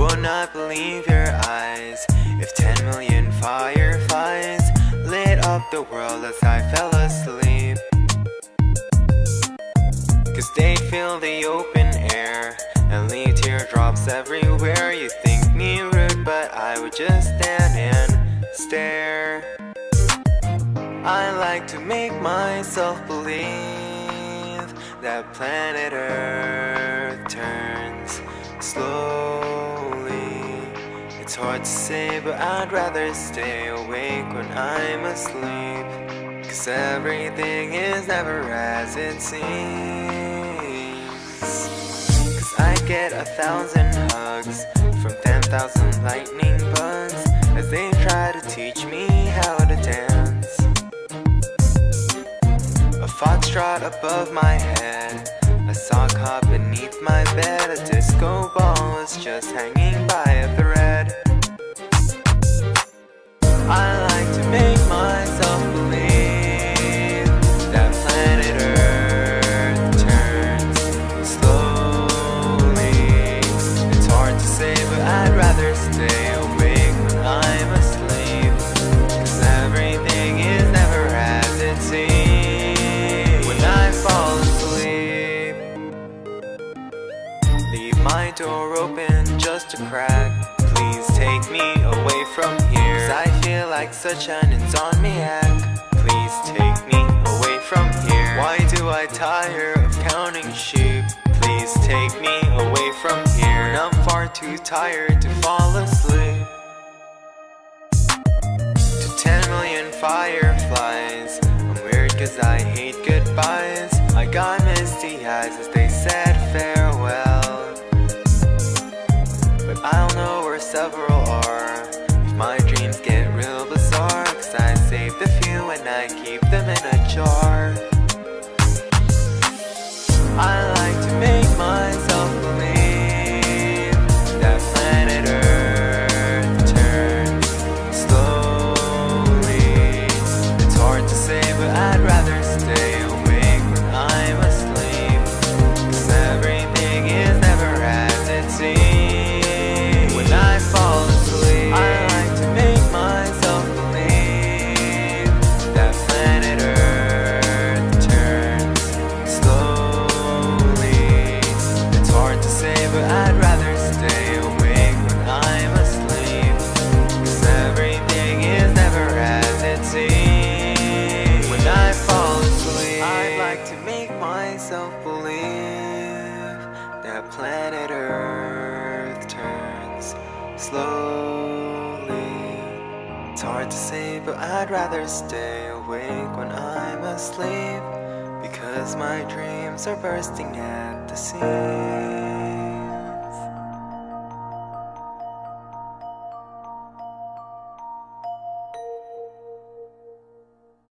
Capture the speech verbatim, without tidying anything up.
would not believe your eyes if ten million fireflies lit up the world as I fell asleep. Cause they fill the open air and leave teardrops everywhere. You think me rude, but I would just stand and stare. I like to make myself believe that planet Earth turns slowly. It's hard to say, but I'd rather stay awake when I'm asleep. Cause everything is never as it seems. Cause I get a thousand hugs from ten thousand lightning bugs as they try to teach me how to dance. A foxtrot above my head, a sock hop beneath my bed, a disco ball is just hanging by a thread. I like to make myself believe that planet Earth turns slowly. It's hard to say, but I'd rather stay awake when I'm asleep. Cause everything is never as it seems. When I fall asleep, leave my door open just a crack. Please take me away from here, cause I feel like such an insomniac. Please take me away from here. Why do I tire of counting sheep? Please take me away from here. When I'm far too tired to fall asleep. To ten million fireflies, I'm weird cause I hate goodbyes. I got misty eyes as they said farewell, but I'll know where several are if my dreams get real bizarre. Cause I save the few and I keep them in a jar. I like to make myself believe that planet Earth turns slowly. It's hard to say, but I'd rather stay awake when I'm asleep. Cause everything is never as it seems. When I fall asleep, I like to make myself believe that planet Earth turns slowly. It's hard to say, but I'd rather stay awake when I'm asleep. Cause everything is never as it seems. When I fall asleep, I'd like to make myself believe that planet Earth turns slowly. It's hard to say, but I'd rather stay awake when I'm asleep. Because my dreams are bursting at the seams.